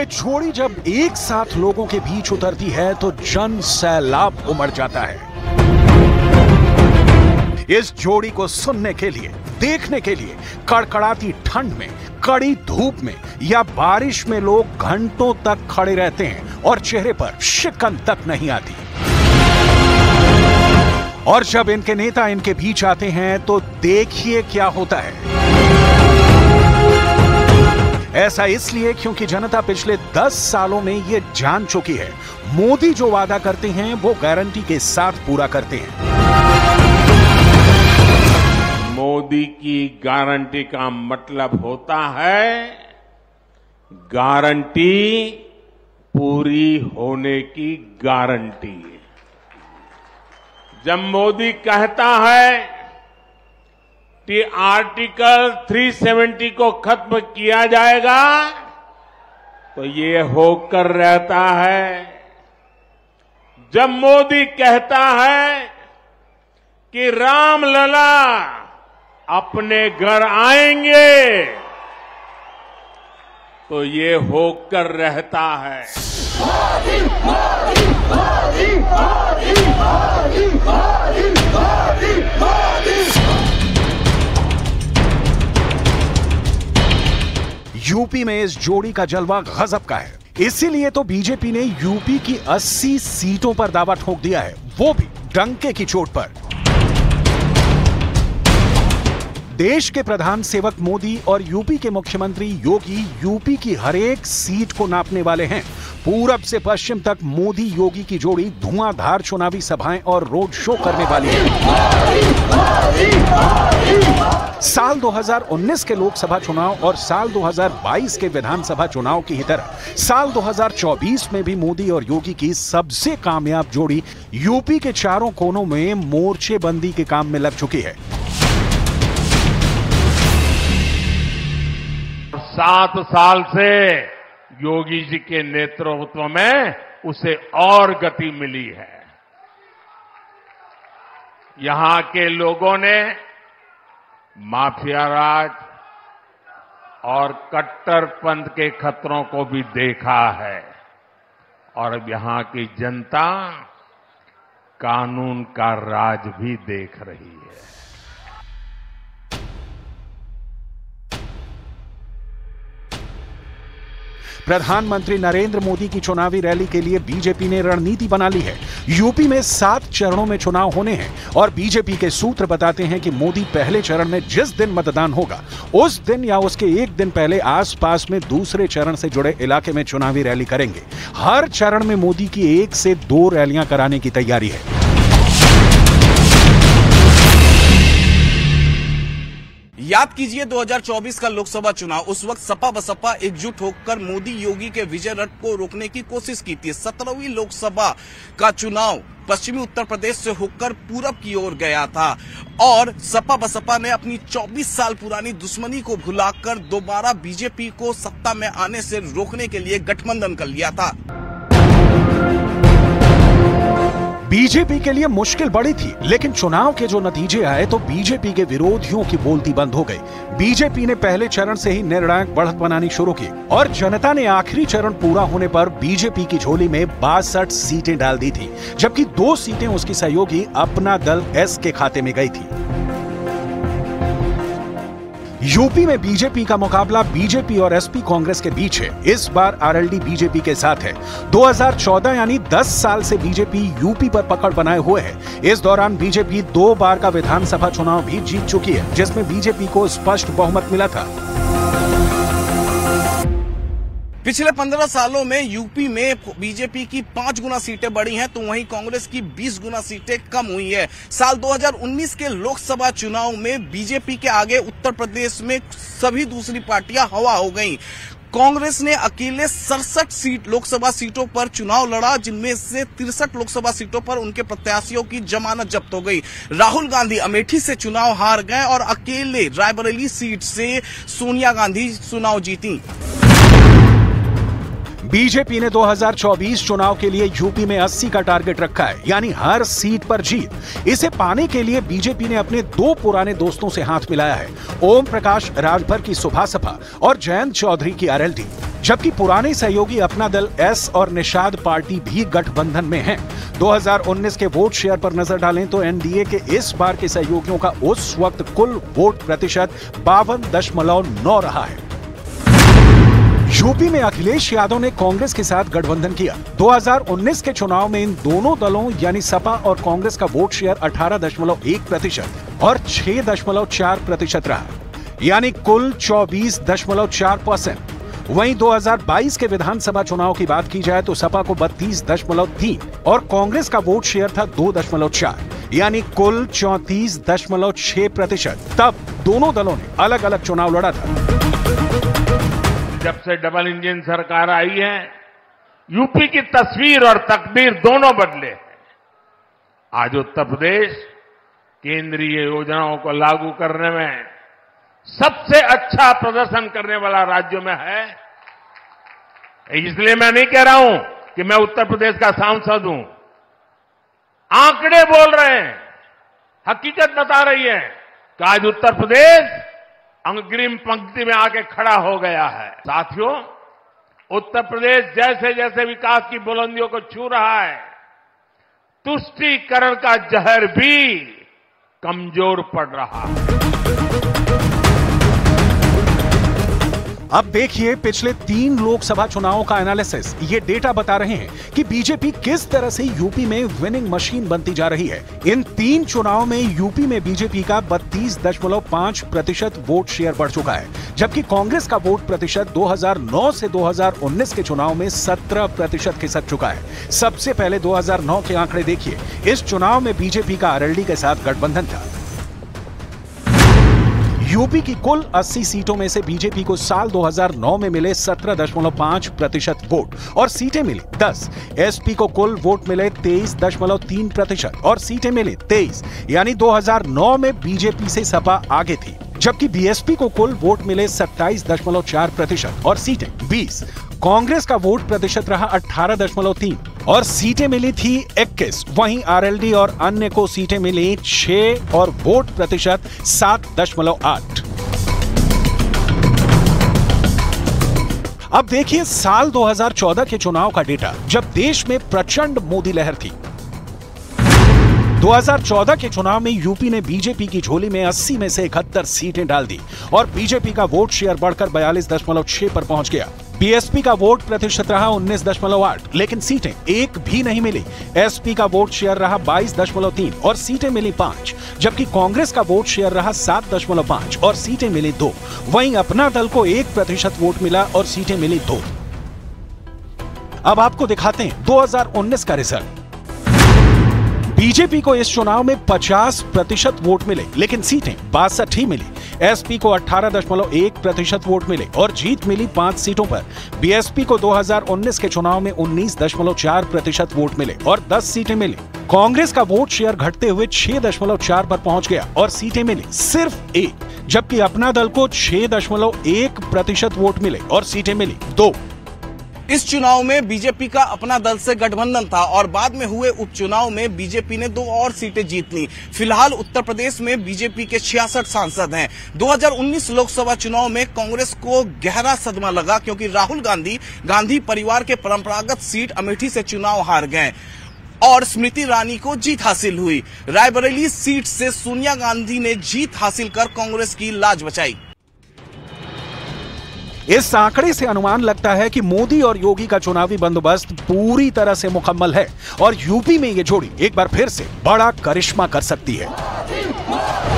ये जोड़ी जब एक साथ लोगों के बीच उतरती है तो जन सैलाब उमड़ जाता है। इस जोड़ी को सुनने के लिए, देखने के लिए कड़कड़ाती ठंड में, कड़ी धूप में या बारिश में लोग घंटों तक खड़े रहते हैं और चेहरे पर शिकन तक नहीं आती। और जब इनके नेता इनके बीच आते हैं तो देखिए क्या होता है। ऐसा इसलिए क्योंकि जनता पिछले 10 सालों में यह जान चुकी है, मोदी जो वादा करते हैं वो गारंटी के साथ पूरा करते हैं। मोदी की गारंटी का मतलब होता है गारंटी पूरी होने की गारंटी। जब मोदी कहता है कि आर्टिकल 370 को खत्म किया जाएगा तो ये होकर रहता है। जब मोदी कहता है कि रामलला अपने घर आएंगे तो ये होकर रहता है। यूपी में इस जोड़ी का जलवा गजब का है। इसीलिए तो बीजेपी ने यूपी की 80 सीटों पर दावा ठोक दिया है, वो भी डंके की चोट पर। देश के प्रधान सेवक मोदी और यूपी के मुख्यमंत्री योगी यूपी की हर एक सीट को नापने वाले हैं। पूरब से पश्चिम तक मोदी योगी की जोड़ी धुआंधार चुनावी सभाएं और रोड शो करने वाली है। साल 2019 के लोकसभा चुनाव और साल 2022 के विधानसभा चुनाव की ही तरह साल 2024 में भी मोदी और योगी की सबसे कामयाब जोड़ी यूपी के चारों कोनों में मोर्चेबंदी के काम में लग चुकी है। 7 साल से योगी जी के नेतृत्व में उसे और गति मिली है। यहां के लोगों ने माफिया राज और कट्टरपंथ के खतरों को भी देखा है और अब यहां की जनता कानून का राज भी देख रही है। प्रधानमंत्री नरेंद्र मोदी की चुनावी रैली के लिए बीजेपी ने रणनीति बना ली है। यूपी में 7 चरणों में चुनाव होने हैं और बीजेपी के सूत्र बताते हैं कि मोदी पहले चरण में जिस दिन मतदान होगा उस दिन या उसके एक दिन पहले आसपास में दूसरे चरण से जुड़े इलाके में चुनावी रैली करेंगे। हर चरण में मोदी की 1 से 2 रैलियां कराने की तैयारी है। याद कीजिए 2024 का लोकसभा चुनाव, उस वक्त सपा बसपा एकजुट होकर मोदी योगी के विजय रथ को रोकने की कोशिश की थी। 17वीं लोकसभा का चुनाव पश्चिमी उत्तर प्रदेश से होकर पूरब की ओर गया था और सपा बसपा ने अपनी 24 साल पुरानी दुश्मनी को भुलाकर दोबारा बीजेपी को सत्ता में आने से रोकने के लिए गठबंधन कर लिया था। बीजेपी के लिए मुश्किल बड़ी थी, लेकिन चुनाव के जो नतीजे आए तो बीजेपी के विरोधियों की बोलती बंद हो गई। बीजेपी ने पहले चरण से ही निर्णायक बढ़त बनानी शुरू की और जनता ने आखिरी चरण पूरा होने पर बीजेपी की झोली में 62 सीटें डाल दी थी, जबकि 2 सीटें उसकी सहयोगी अपना दल एस के खाते में गई थी। यूपी में बीजेपी का मुकाबला बीजेपी और एसपी कांग्रेस के बीच है। इस बार आरएलडी बीजेपी के साथ है। 2014 यानी 10 साल से बीजेपी यूपी पर पकड़ बनाए हुए है। इस दौरान बीजेपी 2 बार का विधानसभा चुनाव भी जीत चुकी है, जिसमें बीजेपी को स्पष्ट बहुमत मिला था। पिछले 15 सालों में यूपी में बीजेपी की 5 गुना सीटें बढ़ी हैं तो वहीं कांग्रेस की 20 गुना सीटें कम हुई है। साल 2019 के लोकसभा चुनाव में बीजेपी के आगे उत्तर प्रदेश में सभी दूसरी पार्टियां हवा हो गईं। कांग्रेस ने अकेले 67 लोकसभा सीटों पर चुनाव लड़ा, जिनमें से 63 लोकसभा सीटों पर उनके प्रत्याशियों की जमानत जब्त हो गई। राहुल गांधी अमेठी से चुनाव हार गए और अकेले रायबरेली सीट से सोनिया गांधी चुनाव जीती। बीजेपी ने 2024 चुनाव के लिए यूपी में 80 का टारगेट रखा है, यानी हर सीट पर जीत। इसे पाने के लिए बीजेपी ने अपने 2 पुराने दोस्तों से हाथ मिलाया है, ओम प्रकाश राजभर की सुभासपा और जयंत चौधरी की आरएलडी। जबकि पुराने सहयोगी अपना दल एस और निषाद पार्टी भी गठबंधन में हैं। 2019 के वोट शेयर पर नजर डालें तो एनडीए के इस बार के सहयोगियों का उस वक्त कुल वोट प्रतिशत 52.9 रहा है। यूपी में अखिलेश यादव ने कांग्रेस के साथ गठबंधन किया। 2019 के चुनाव में इन दोनों दलों यानी सपा और कांग्रेस का वोट शेयर 18.1% और 6.4% रहा, यानी कुल 24.4%। वहीं 2022 के विधानसभा चुनाव की बात की जाए तो सपा को 32.3 और कांग्रेस का वोट शेयर था 2.4, यानी कुल 34.6%। तब दोनों दलों ने अलग अलग चुनाव लड़ा था। जब से डबल इंजन सरकार आई है, यूपी की तस्वीर और तकदीर दोनों बदले हैं। आज उत्तर प्रदेश केंद्रीय योजनाओं को लागू करने में सबसे अच्छा प्रदर्शन करने वाला राज्यों में है। इसलिए मैं नहीं कह रहा हूं कि मैं उत्तर प्रदेश का सांसद हूं। आंकड़े बोल रहे हैं, हकीकत बता रही है कि आज उत्तर प्रदेश अग्रिम पंक्ति में आके खड़ा हो गया है। साथियों, उत्तर प्रदेश जैसे जैसे विकास की बुलंदियों को छू रहा है, तुष्टीकरण का जहर भी कमजोर पड़ रहा है। अब देखिए पिछले 3 लोकसभा चुनावों का एनालिसिस। ये डेटा बता रहे हैं कि बीजेपी किस तरह से यूपी में विनिंग मशीन बनती जा रही है। इन 3 चुनावों में यूपी में बीजेपी का 32.5% वोट शेयर बढ़ चुका है, जबकि कांग्रेस का वोट प्रतिशत 2009 से 2019 के चुनाव में 17% खिसक चुका है। सबसे पहले 2009 के आंकड़े देखिए। इस चुनाव में बीजेपी का आरएलडी के साथ गठबंधन था। यूपी की कुल 80 सीटों में से बीजेपी को साल 2009 में मिले 17.5% वोट और सीटें मिली 10। एसपी को कुल वोट मिले 23.3% और सीटें मिली 23, यानी 2009 में बीजेपी से सपा आगे थी। जबकि बीएसपी को कुल वोट मिले 27.4% और सीटें 20। कांग्रेस का वोट प्रतिशत रहा 18.3 और सीटें मिली थी 21। वहीं आरएलडी और अन्य को सीटें मिली 6 और वोट प्रतिशत 7.8। अब देखिए साल 2014 के चुनाव का डेटा, जब देश में प्रचंड मोदी लहर थी। 2014 के चुनाव में यूपी ने बीजेपी की झोली में 80 में से 71 सीटें डाल दी और बीजेपी का वोट शेयर बढ़कर 42.6 पर पहुंच गया। बीएसपी का वोट प्रतिशत रहा 19.8, लेकिन सीटें एक भी नहीं मिली। एसपी का वोट शेयर रहा 22.3 और सीटें मिली 5, जबकि कांग्रेस का वोट शेयर रहा 7.5 और सीटें मिली 2। वहीं अपना दल को 1% वोट मिला और सीटें मिली 2। अब आपको दिखाते हैं 2019 का रिजल्ट। बीजेपी को इस चुनाव में 50% वोट मिले, लेकिन सीटें 62 ही मिली। एसपी को 18.1% वोट मिले और जीत मिली 5 सीटों पर। बीएसपी को 2019 के चुनाव में 19.4% वोट मिले और 10 सीटें मिली। कांग्रेस का वोट शेयर घटते हुए 6.4 पर पहुंच गया और सीटें मिली सिर्फ 1, जबकि अपना दल को 6.1% वोट मिले और सीटें मिली 2। इस चुनाव में बीजेपी का अपना दल से गठबंधन था और बाद में हुए उपचुनाव में बीजेपी ने 2 और सीटें जीत ली। फिलहाल उत्तर प्रदेश में बीजेपी के 66 सांसद हैं। 2019 लोकसभा चुनाव में कांग्रेस को गहरा सदमा लगा, क्योंकि राहुल गांधी परिवार के परंपरागत सीट अमेठी से चुनाव हार गए और स्मृति ईरानी को जीत हासिल हुई। रायबरेली सीट से सोनिया गांधी ने जीत हासिल कर कांग्रेस की लाज बचाई। इस आंकड़े से अनुमान लगता है कि मोदी और योगी का चुनावी बंदोबस्त पूरी तरह से मुकम्मल है और यूपी में ये जोड़ी एक बार फिर से बड़ा करिश्मा कर सकती है।